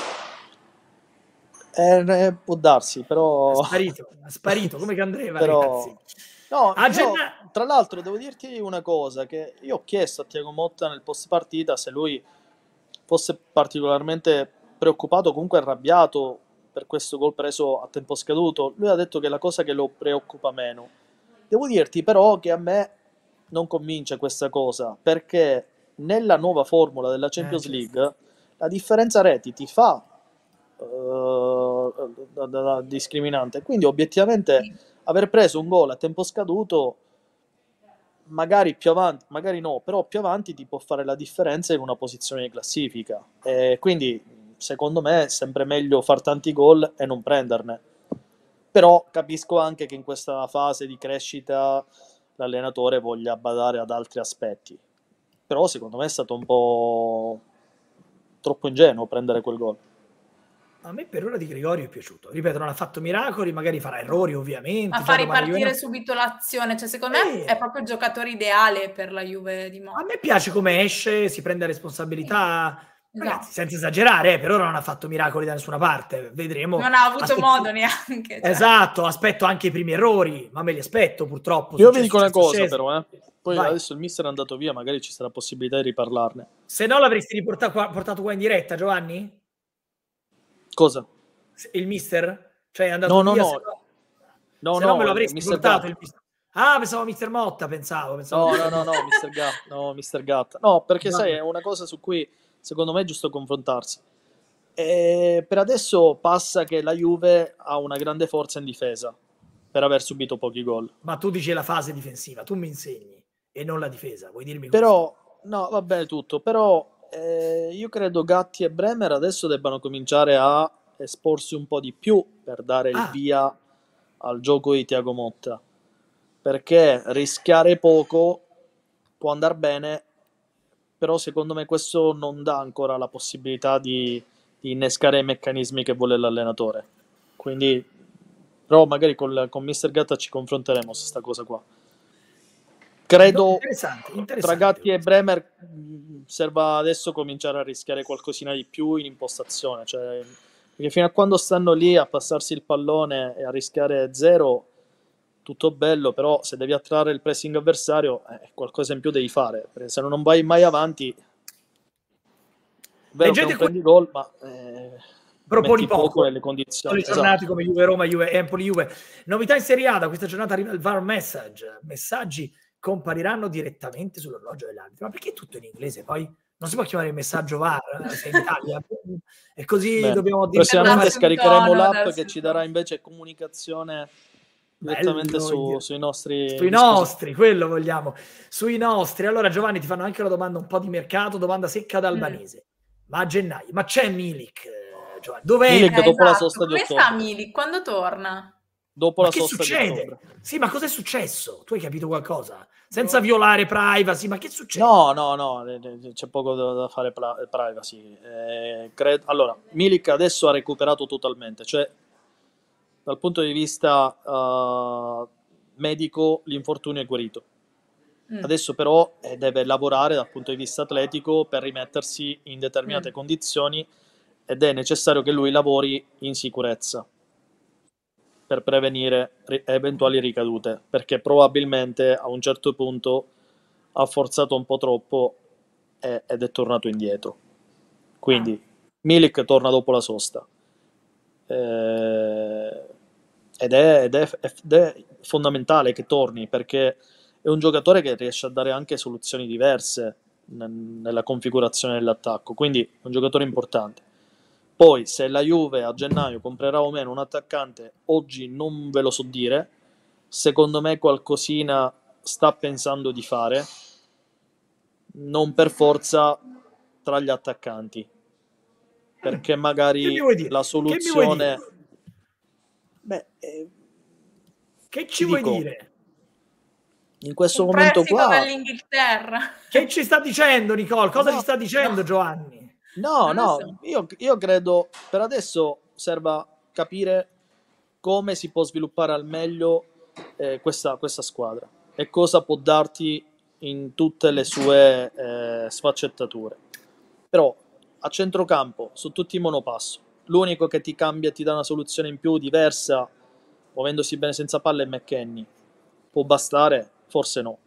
Eh, può darsi, però... È sparito, è sparito, come Candreva, però... ragazzi. No, A io, genna... tra l'altro devo dirti una cosa, che io ho chiesto a Thiago Motta nel post partita se lui fosse particolarmente preoccupato, comunque arrabbiato per questo gol preso a tempo scaduto. Lui ha detto che è la cosa che lo preoccupa meno. Devo dirti però che a me non convince questa cosa, perché nella nuova formula della Champions eh, League la differenza reti ti fa uh, da, da, da discriminante, quindi obiettivamente aver preso un gol a tempo scaduto magari più avanti, magari no, però più avanti ti può fare la differenza in una posizione di classifica, e quindi secondo me è sempre meglio far tanti gol e non prenderne. Però capisco anche che in questa fase di crescita l'allenatore voglia badare ad altri aspetti, però secondo me è stato un po' troppo ingenuo prendere quel gol. A me per ora Di Gregorio è piaciuto, ripeto, non ha fatto miracoli, magari farà errori ovviamente. Ma fa ripartire Juve... subito l'azione, cioè secondo me eh. è proprio il giocatore ideale per la Juve di Motta. A me piace come esce, si prende responsabilità, sì. Ragazzi, senza esagerare, eh, per ora non ha fatto miracoli da nessuna parte, vedremo. Non ha avuto aspetto... modo neanche. Cioè. Esatto, aspetto anche i primi errori, ma me li aspetto purtroppo. Io vi dico una cosa sceso. però, eh. poi Vai. Adesso il mister è andato via, magari ci sarà possibilità di riparlarne. Se no l'avresti riportato qua, portato qua in diretta, Giovanni? Cosa? Il mister? Cioè è andato no, via? No, se no, no, no. Se no, no me lo avresti mister portato Gatt. il mister. Ah, pensavo mister Motta, pensavo. pensavo no, no, no, no, mister Gatt. No, mister Gatt. No, perché no. sai, è una cosa su cui secondo me è giusto confrontarsi. E per adesso passa che la Juve ha una grande forza in difesa per aver subito pochi gol. Ma tu dici la fase difensiva, tu mi insegni e non la difesa, vuoi dirmi però questo? No, va bene tutto, però eh, io credo Gatti e Bremer adesso debbano cominciare a esporsi un po' di più per dare il ah. via al gioco di Thiago Motta, perché rischiare poco può andare bene, però secondo me questo non dà ancora la possibilità di, di innescare i meccanismi che vuole l'allenatore. Quindi però magari con, con mister Gatta ci confronteremo su sta cosa qua. Credo interessante, interessante. Tra Gatti e Bremer serva adesso cominciare a rischiare qualcosina di più in impostazione, cioè, perché fino a quando stanno lì a passarsi il pallone e a rischiare zero tutto bello, però se devi attrarre il pressing avversario eh, qualcosa in più devi fare, perché se non vai mai avanti vero che non prendi gol, ma eh, proponi poco, poco nelle condizioni. Sono giornate esatto. come Juve Roma, Juve Empoli, Juve. Novità in Serie A, da questa giornata arriva il V A R message, messaggi compariranno direttamente sull'orologio dell'arbitro. Ma perché tutto in inglese? Poi non si può chiamare il messaggio V A R se in Italia. E così Beh, dobbiamo dire. Prossimamente scaricheremo l'app che ci darà invece comunicazione direttamente Bello, su, io- sui nostri sui dispositivi. nostri, quello vogliamo. Sui nostri. Allora Giovanni ti fanno anche una domanda un po' di mercato, domanda secca da Mm. albanese. Ma a gennaio, ma c'è Milik, eh, Giovanni? Dov'è? Milik Eh, dopo la esatto. sosta di Come sta ottobre. Milik? Quando torna? Dopo Ma la che sosta di succede? ottobre. Sì, ma cos'è successo? Tu hai capito qualcosa? Senza No. violare privacy, ma che succede? No, no, no, eh, eh, c'è poco da, da fare pla- privacy. Eh, cred- allora, Milik adesso ha recuperato totalmente, cioè dal punto di vista uh, medico l'infortunio è guarito. Mm. Adesso però eh, deve lavorare dal punto di vista atletico per rimettersi in determinate Mm. condizioni ed è necessario che lui lavori in sicurezza per prevenire ri- eventuali ricadute, perché probabilmente a un certo punto ha forzato un po' troppo e- ed è tornato indietro. Quindi Milik torna dopo la sosta. Eh, ed, è, ed, è, ed è fondamentale che torni, perché è un giocatore che riesce a dare anche soluzioni diverse nel- nella configurazione dell'attacco, quindi è un giocatore importante. Poi se la Juve a gennaio comprerà o meno un attaccante, oggi non ve lo so dire. Secondo me qualcosina sta pensando di fare, non per forza tra gli attaccanti, perché Che mi magari vuoi dire? la Che mi vuoi soluzione... dire? Beh, eh, Che ci ti vuoi dico, dire? in questo Un momento prestito qua... dall'Inghilterra. Che ci sta dicendo, Nicole? Cosa No, ci sta dicendo no. Giovanni? No, Non lo no, so. io, io credo per adesso serva capire come si può sviluppare al meglio eh, questa, questa squadra e cosa può darti in tutte le sue eh, sfaccettature. Però a centrocampo, su tutti i monopasso, l'unico che ti cambia e ti dà una soluzione in più diversa, muovendosi bene senza palle, è McKennie. Può bastare? Forse no.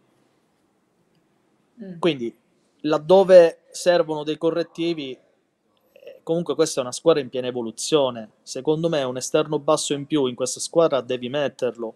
Mm. Quindi, laddove servono dei correttivi, eh, comunque questa è una squadra in piena evoluzione. Secondo me un esterno basso in più in questa squadra devi metterlo.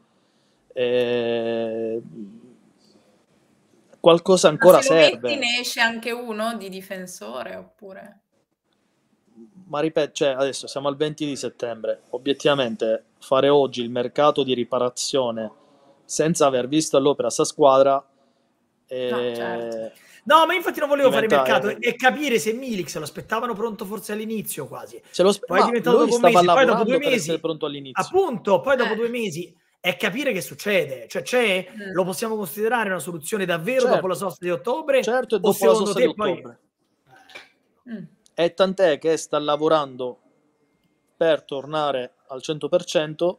Eh, qualcosa Ma ancora se lo metti serve. ne esce anche uno di difensore oppure... Ma ripeto, cioè, adesso siamo al venti di settembre. Obiettivamente, fare oggi il mercato di riparazione senza aver visto all'opera sta squadra eh, No, certo. No, ma infatti non volevo diventa, fare mercato eh, e capire se Milik se lo aspettavano pronto forse all'inizio quasi. se lo spe- Poi è ma diventato lui dopo un stava mese, poi dopo due lavorando per essere mesi, pronto all'inizio. appunto, poi dopo Eh. due mesi è capire che succede. Cioè c'è, Mm. lo possiamo considerare una soluzione davvero dopo la Certo, sosta di ottobre? certo, e O dopo la secondo sosta di te poi... ottobre. Mm. E tant'è che sta lavorando per tornare al cento per cento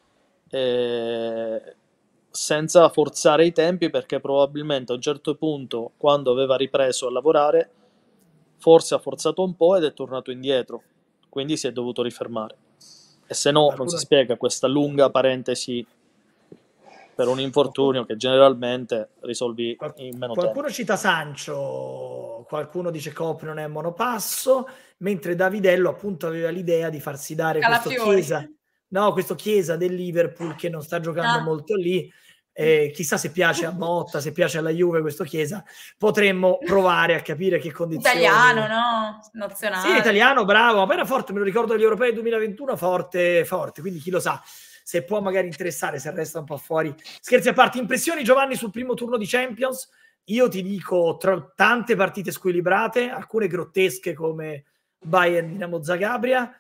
eh, senza forzare i tempi, perché probabilmente a un certo punto, quando aveva ripreso a lavorare, forse ha forzato un po' ed è tornato indietro, quindi si è dovuto rifermare. E se no non Qualcuno- si spiega questa lunga parentesi per un infortunio che generalmente risolvi Qual- in meno qualcuno tempo. cita Sancho, qualcuno dice Cop non è monopasso, mentre Davidello appunto aveva l'idea di farsi dare questo Calafiori. Chiesa, no, questo Chiesa del Liverpool che non sta giocando Ah. molto lì. Eh, chissà se piace a Motta, se piace alla Juve questo Chiesa. Potremmo provare a capire che condizioni. Italiano, no? Nazionale. Sì, italiano, bravo, ma poi era forte, me lo ricordo agli europei duemilaventuno, forte, forte, quindi chi lo sa se può magari interessare, se resta un po' fuori. Scherzi a parte, impressioni Giovanni sul primo turno di Champions? Io ti dico tra tante partite squilibrate, alcune grottesche come Bayern Dinamo Zagabria,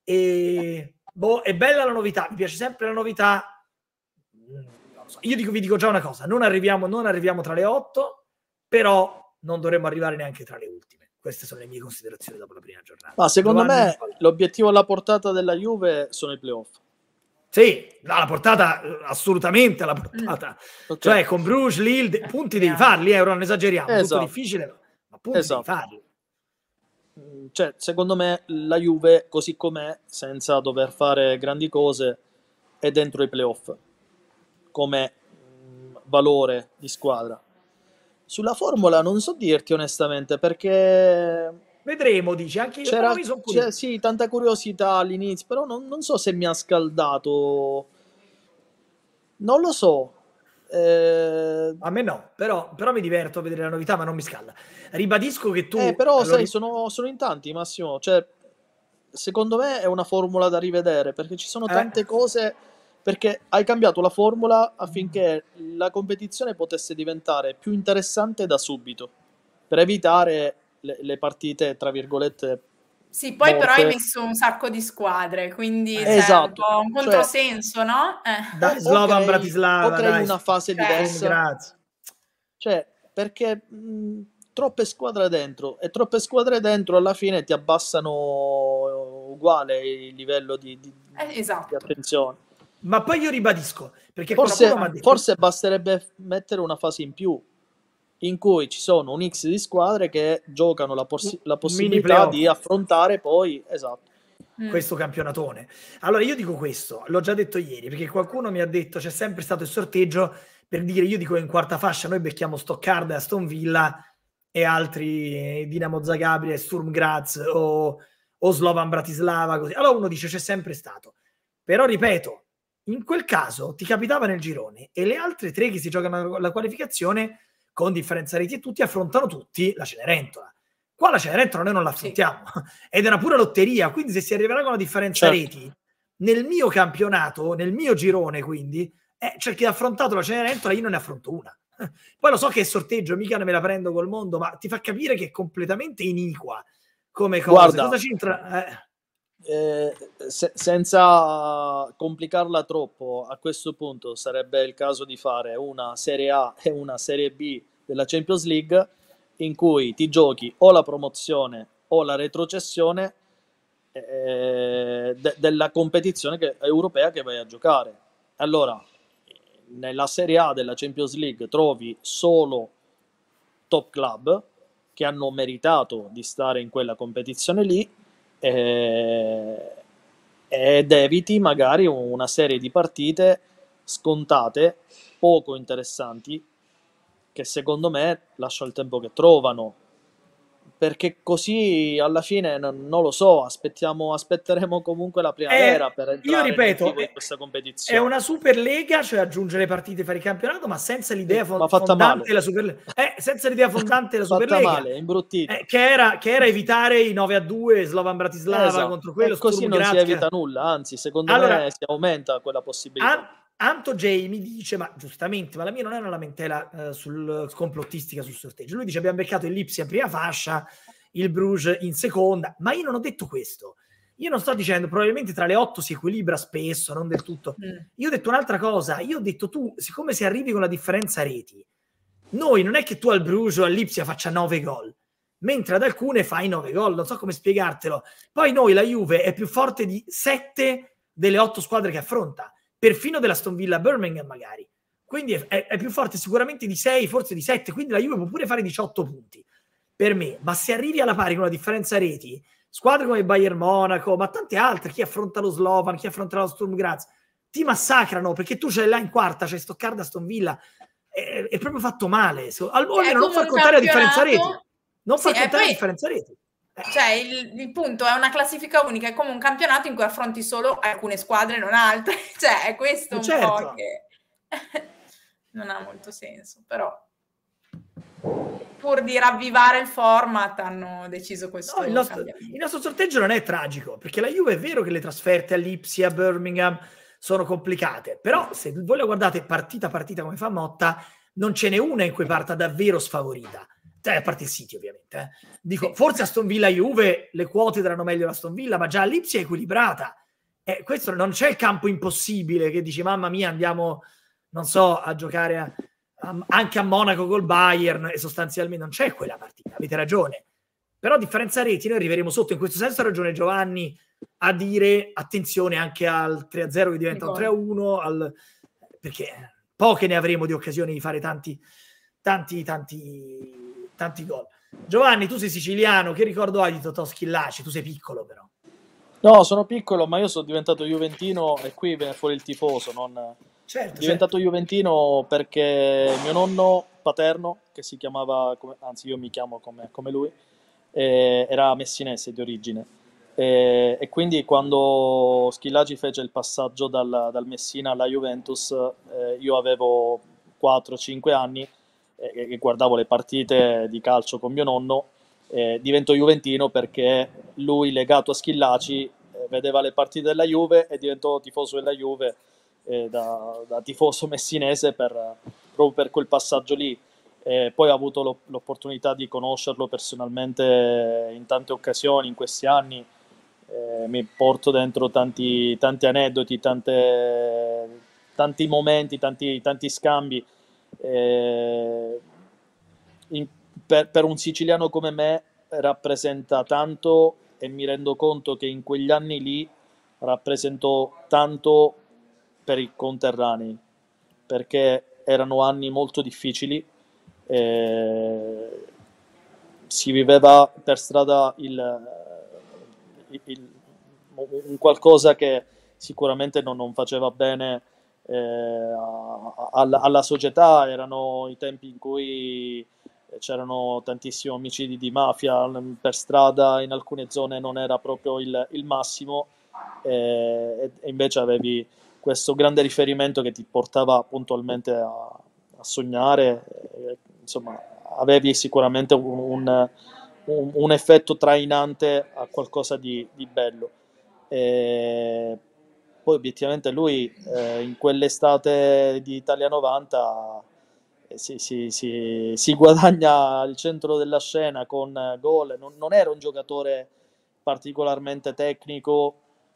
e boh, è bella la novità, mi piace sempre la novità. Non lo so. Io dico, vi dico già una cosa, non arriviamo, non arriviamo tra le otto, però non dovremmo arrivare neanche tra le ultime. Queste sono le mie considerazioni dopo la prima giornata. Ma secondo Giovanni, me l'obiettivo alla portata della Juve sono i playoff. sì, alla portata, assolutamente alla portata. Mm. Okay. Cioè con Bruges, Lille, punti devi farli, eh, non esageriamo, Esatto. tutto difficile, ma punti Esatto. devi farli. Cioè, secondo me la Juve, così com'è, senza dover fare grandi cose, è dentro i playoff come mh, valore di squadra. Sulla formula non so dirti onestamente, perché Vedremo, dici, anche io, c'era però io sono curioso. c'è, sì, tanta curiosità all'inizio, però non, non so se mi ha scaldato. Non lo so. Eh, A me no, però, però mi diverto a vedere la novità, ma non mi scalda. Ribadisco che tu... eh, però, allora, sai, sono, sono in tanti, Massimo. Cioè, secondo me è una formula da rivedere, perché ci sono Eh. tante cose perché hai cambiato la formula affinché la competizione potesse diventare più interessante da subito, per evitare le, le partite, tra virgolette, Sì, poi morte. però hai messo un sacco di squadre, quindi Eh, c'è esatto. un po' un Cioè, controsenso, no? Eh. Dai, o Slovan crei, Bratislava, o crei dai, una fase Cioè, diversa, grazie. cioè, perché mh, troppe squadre dentro, e troppe squadre dentro alla fine ti abbassano uguale il livello di, di, Eh, di esatto. attenzione. Ma poi io ribadisco, perché Forse, qualcuno m'ha detto- forse basterebbe mettere una fase in più, in cui ci sono un X di squadre che giocano la, possi- la Un mini possibilità playoff. di affrontare poi, esatto. Mm. questo campionatone. Allora io dico questo, l'ho già detto ieri, perché qualcuno mi ha detto c'è sempre stato il sorteggio per dire, io dico in quarta fascia noi becchiamo Stoccarda e Aston Villa e altri eh, Dinamo Zagabria e Sturm Graz o, o Slovan Bratislava, così. Allora uno dice c'è sempre stato. Però ripeto, in quel caso ti capitava nel girone e le altre tre che si giocano la qualificazione con differenza reti e tutti affrontano tutti la Cenerentola. Qua la Cenerentola noi non l'affrontiamo ed è una pura lotteria, quindi se si arriverà con la differenza Certo. reti nel mio campionato, nel mio girone, quindi eh, c'è chi ha affrontato la Cenerentola, io non ne affronto una. Poi lo so che è sorteggio, mica ne me la prendo col mondo, ma ti fa capire che è completamente iniqua come cosa. Guarda, cosa c'entra? Eh. Eh, se- senza complicarla troppo, a questo punto sarebbe il caso di fare una Serie A e una Serie B della Champions League, in cui ti giochi o la promozione o la retrocessione eh, de- della competizione che- europea che vai a giocare. Allora, nella Serie A della Champions League trovi solo top club che hanno meritato di stare in quella competizione lì, eh, ed eviti magari una serie di partite scontate, poco interessanti, che secondo me lascia il tempo che trovano, perché così alla fine non, non lo so, aspettiamo, aspetteremo comunque la primavera Eh, per io entrare nel ripeto, vivo di è, questa è competizione. una Superlega, cioè aggiungere partite, fare il campionato, ma senza l'idea Sì, fo- ma fatta fondante male. della Superlega. Eh, senza l'idea fondante della Fatta Superlega. male, imbruttita. Eh, che, era, che era evitare i nove a due Slovan Bratislava Esatto. contro quello, E così Sturm non si Graz. evita nulla, anzi, secondo Allora, me si aumenta quella possibilità. An- Anto J mi dice, ma giustamente, ma la mia non è una lamentela eh, sul complottistica sul sorteggio. Lui dice abbiamo beccato il Lipsia in prima fascia, il Bruges in seconda, ma io non ho detto questo. Io non sto dicendo, probabilmente tra le otto si equilibra spesso, non del tutto. Mm. Io ho detto un'altra cosa, io ho detto tu, siccome se arrivi con la differenza reti, noi non è che tu al Bruges o al Lipsia faccia nove gol, mentre ad alcune fai nove gol, non so come spiegartelo. Poi noi, la Juve, è più forte di sette delle otto squadre che affronta, perfino della Aston Villa Birmingham magari. Quindi è, è, è più forte sicuramente di sei, forse di sette, quindi la Juve può pure fare diciotto punti per me, ma se arrivi alla pari con una differenza reti, squadre come il Bayern Monaco, ma tante altre, chi affronta lo Slovan, chi affronta lo Sturm Graz, ti massacrano perché tu c'hai là in quarta, c'hai Stoccarda, Aston Villa, è, è proprio fatto male. So, almeno non far contare la differenza reti, non sì, far contare poi, la differenza reti. Cioè il, il punto è una classifica unica, è come un campionato in cui affronti solo alcune squadre e non altre, cioè è questo un certo. po' che non ha molto senso, però pur di ravvivare il format hanno deciso questo no, il, nostro, il nostro sorteggio non è tragico, perché la Juve è vero che le trasferte all'Ipsia, a Birmingham sono complicate, però se voi la guardate partita a partita come fa Motta, non ce n'è una in cui parta davvero sfavorita, cioè, a parte il City ovviamente. Eh. Dico, sì. Forse Aston Villa-Juve le quote daranno meglio l'Aston Villa, ma già l'Ipsia è equilibrata. Eh, questo non c'è il campo impossibile che dici mamma mia andiamo, non so, a giocare a, a, anche a Monaco col Bayern e sostanzialmente non c'è quella partita, avete ragione. Però a differenza reti noi arriveremo sotto, in questo senso ha ragione Giovanni a dire attenzione anche al tre a zero che diventa un tre a uno, al, perché poche ne avremo di occasioni di fare tanti tanti tanti tanti gol. Giovanni, tu sei siciliano, che ricordo hai di Totò Schillaci? Tu sei piccolo però. No, sono piccolo, ma io sono diventato juventino e qui viene fuori il tifoso, non... Certo, diventato certo. juventino perché mio nonno paterno, che si chiamava, come, anzi io mi chiamo come, come lui, eh, era messinese di origine. E, e quindi quando Schillaci fece il passaggio dal, dal Messina alla Juventus, eh, io avevo quattro cinque anni e, e guardavo le partite di calcio con mio nonno. Eh, divento juventino perché lui, legato a Schillaci, eh, vedeva le partite della Juve e diventò tifoso della Juve eh, da, da tifoso messinese per, proprio per quel passaggio lì. E poi ho avuto lo, l'opportunità di conoscerlo personalmente in tante occasioni in questi anni. Eh, mi porto dentro tanti, tanti aneddoti, tante, tanti momenti, tanti, tanti scambi. Eh, in, per, per un siciliano come me rappresenta tanto, e mi rendo conto che in quegli anni lì rappresentò tanto per i conterranei, perché erano anni molto difficili. Eh, si viveva per strada il, il, il, un qualcosa che sicuramente non, non faceva bene eh, alla, alla società. Erano i tempi in cui c'erano tantissimi omicidi di mafia per strada, in alcune zone non era proprio il, il massimo, eh, e invece avevi questo grande riferimento che ti portava puntualmente a, a sognare. Eh, insomma, avevi sicuramente un, un, un effetto trainante a qualcosa di, di bello. E poi obiettivamente lui eh, in quell'estate di Italia novanta eh, si, si, si, si guadagna il centro della scena con gol. Non, non era un giocatore particolarmente tecnico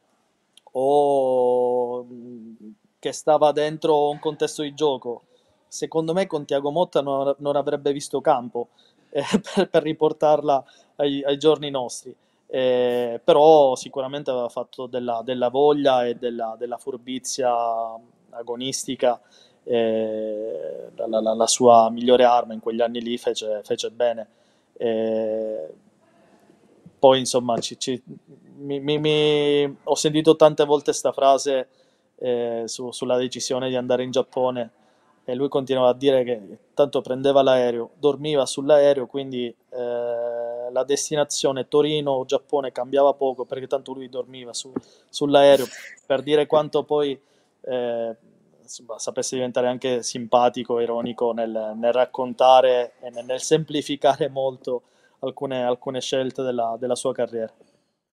o che stava dentro un contesto di gioco. Secondo me con Thiago Motta non, non avrebbe visto campo eh, per, per riportarla ai, ai giorni nostri. Eh, però sicuramente aveva fatto della, della voglia e della, della furbizia agonistica. Eh, la, la, la sua migliore arma in quegli anni lì, fece, fece bene. Eh, poi insomma ci, ci, mi, mi, mi, ho sentito tante volte questa frase eh, su, sulla decisione di andare in Giappone, e lui continuava a dire che tanto prendeva l'aereo, dormiva sull'aereo, quindi eh, la destinazione Torino-Giappone cambiava poco, perché tanto lui dormiva su, sull'aereo, per dire quanto poi eh, insomma, sapesse diventare anche simpatico, ironico nel, nel raccontare e nel, nel semplificare molto alcune, alcune scelte della, della sua carriera.